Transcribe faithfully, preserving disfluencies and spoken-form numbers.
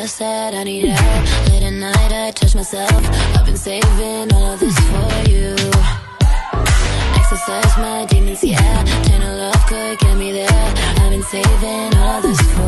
just said I need help. Late at night I touch myself. I've been saving all of this for you. Exercise my demons, yeah. Turn love could get me there. I've been saving all of this for you.